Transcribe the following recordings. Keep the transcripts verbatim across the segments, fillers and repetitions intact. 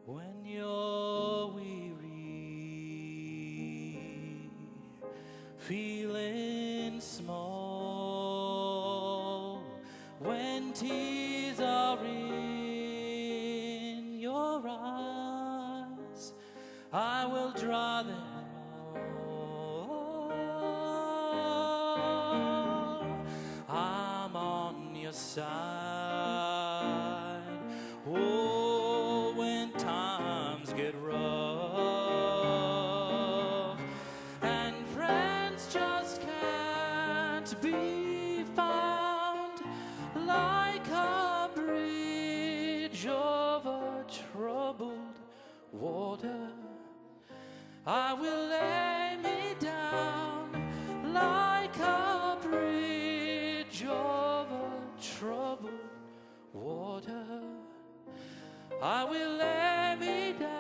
When you're weary, feeling small, when tears are in your eyes, I will dry them all. I'm on your side. Oh, when times get rough and friends just can't be found, like a bridge over troubled water, I will lay me down like a bridge over troubled water. I will lay me down.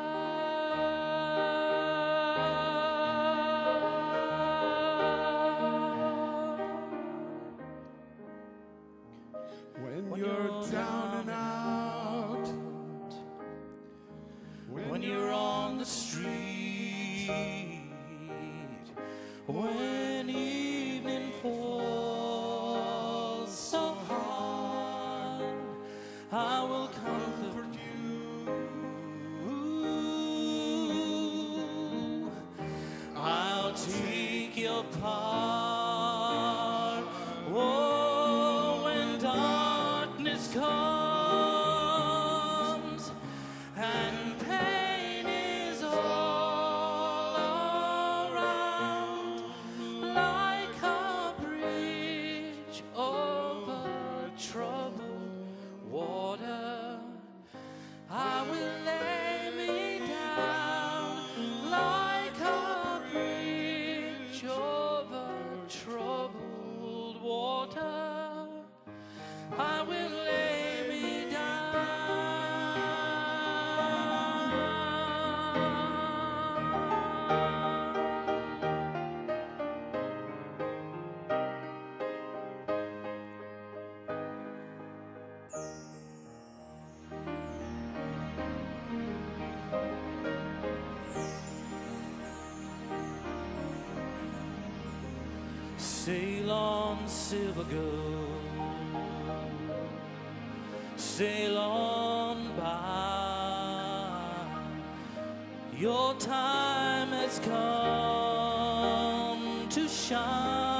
When, when you're, you're down and out, when, when you're on the street, when evening falls so hard, I will comfort you. I'll take your part. Oh, when darkness comes and pain is all around, like a bridge over troubled water, I will lay me down like a bridge over troubled water. I will lay me Sail on, silver girl, sail on by. Your time has come to shine.